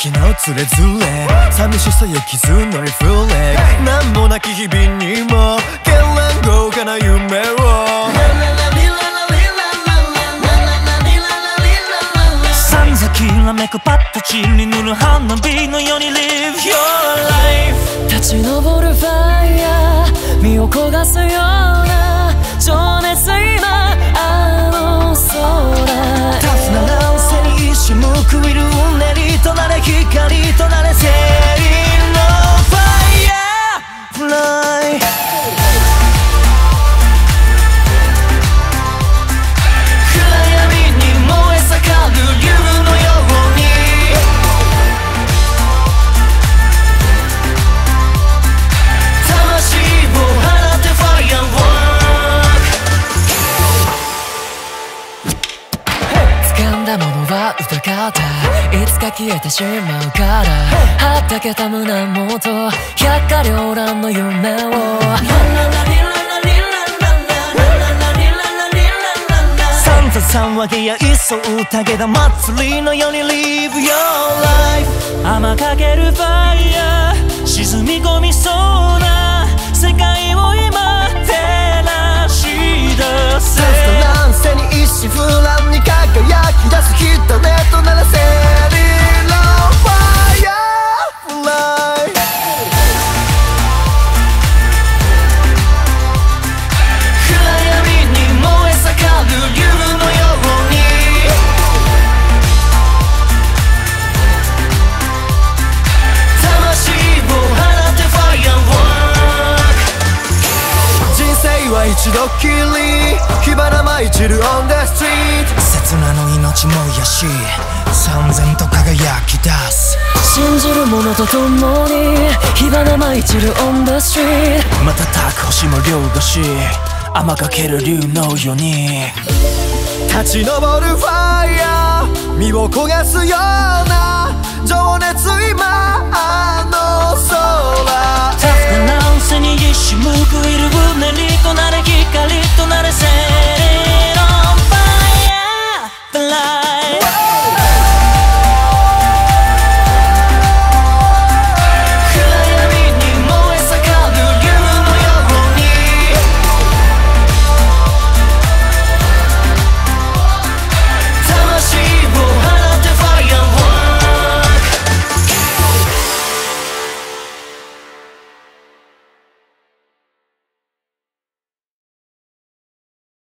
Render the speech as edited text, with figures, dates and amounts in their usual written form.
時のズレズレ寂しさや傷のリフレク何もなき日々にも絢爛豪華な夢をさんざきらめくパッと散りぬる花火のように Live your life 立ち上るファイヤー身を焦がすような情熱今あの空タフな乱世に一瞬報いるうねりとなれ光となれセリのファイヤーフライ暗闇に燃え盛る竜のように魂を放ってファイヤーワーク掴んだものは疑ったいつか消えてしまうからはったけた胸元百花繚乱の夢をサンタさんはげやいそう宴だ祭りのように Live your life 甘かけるファイヤー沈み込みそうな世界を今照らし出せ乱世に一心不乱に輝き出す人ねとならセリのファイヤーフライ暗闇に燃え盛る竜のように魂を放ってファイヤーワーク人生は一度きり火花舞い散る on the street 刹那の命燃やし燦然と輝き出す信じる者と共に火花舞い散る on the street 瞬く星も凌駕し甘かける竜のように立ち上るファイヤー身を焦がすような情熱今あの空タフな乱世に一瞬報いるうねりとなれ光となれ